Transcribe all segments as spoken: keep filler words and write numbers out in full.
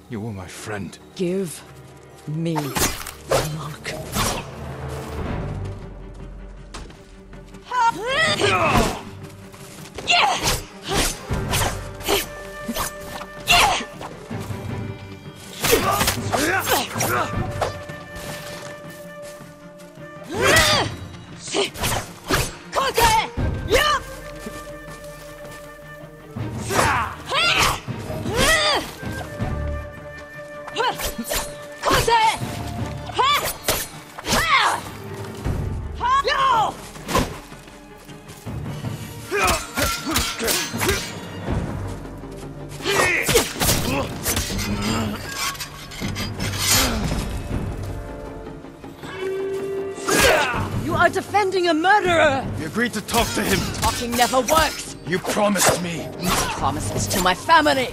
You were my friend. Give me the mark. You are defending a murderer! We agreed to talk to him. Talking never works! You promised me. Promises to my family!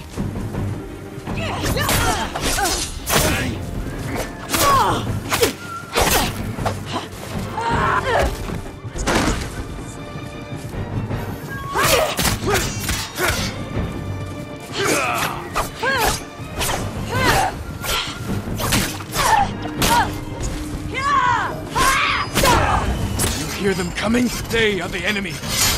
You hear them coming? They are the enemy.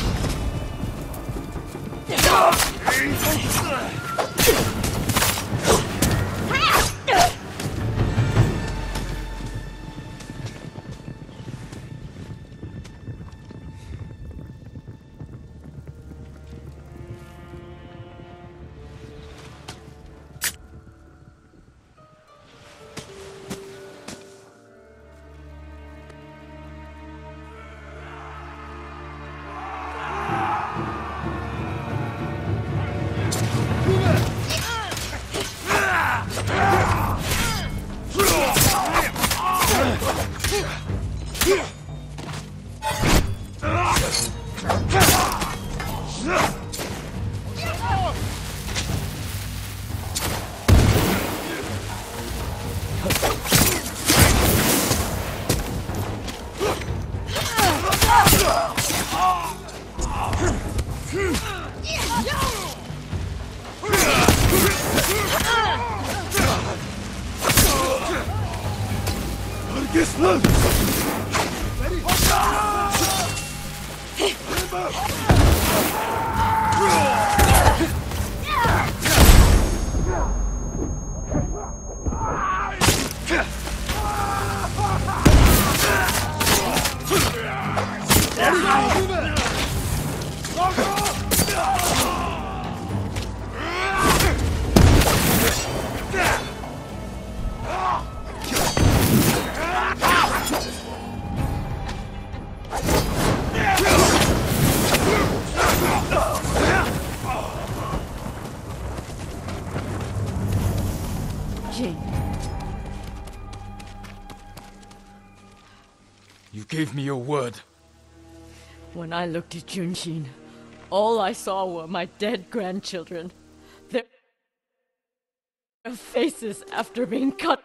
You gave me your word. When I looked at Junshin, all I saw were my dead grandchildren. Their faces after being cut